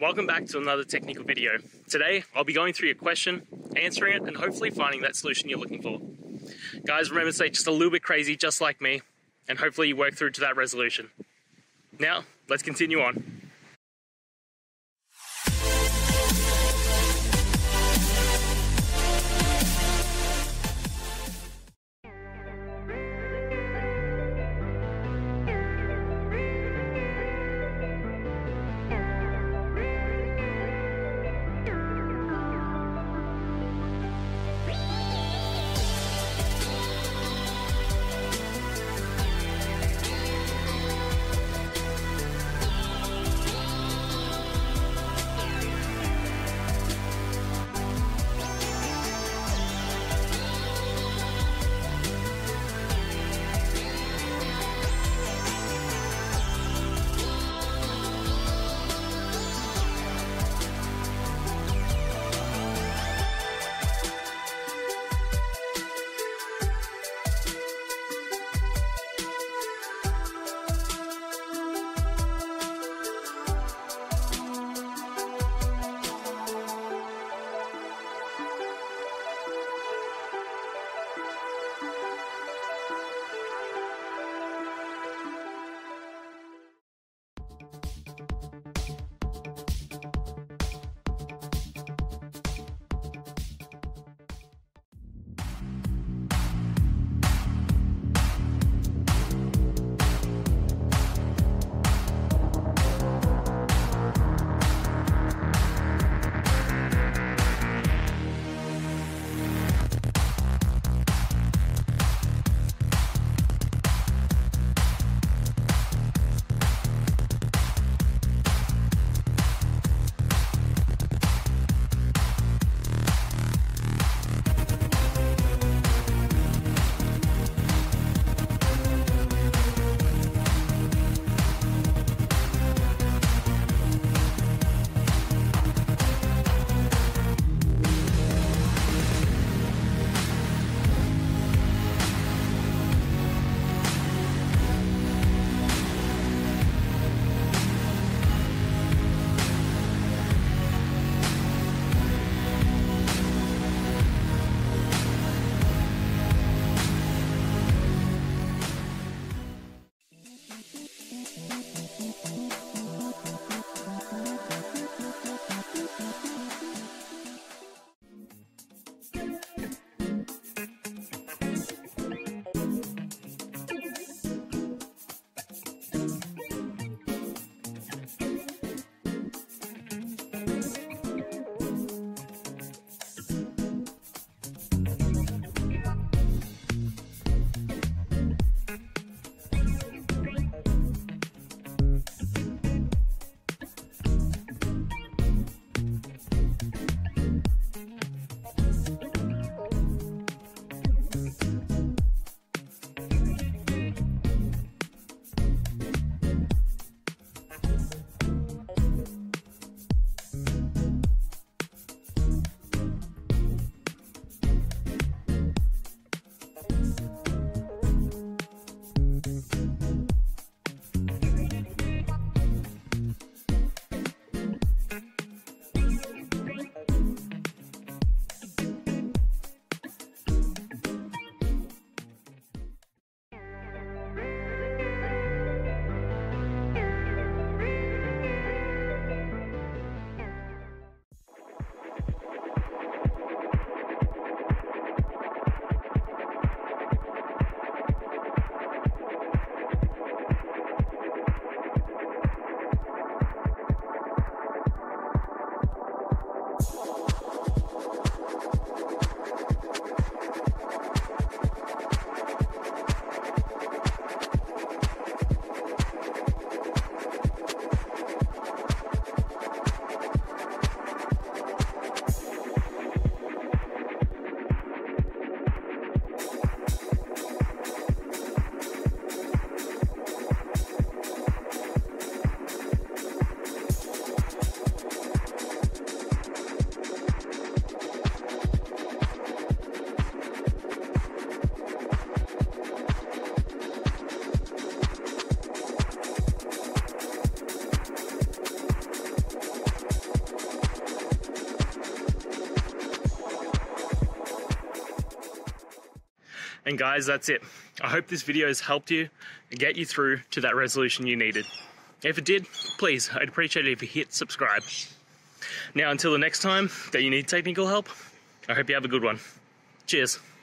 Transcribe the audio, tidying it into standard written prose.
Welcome back to another technical video. Today, I'll be going through your question, answering it, and hopefully finding that solution you're looking for. Guys, remember to stay just a little bit crazy, just like me, and hopefully you work through to that resolution. Now, let's continue on. And guys, that's it. I hope this video has helped you and get you through to that resolution you needed. If it did, please, I'd appreciate it if you hit subscribe. Now, until the next time that you need technical help, I hope you have a good one. Cheers.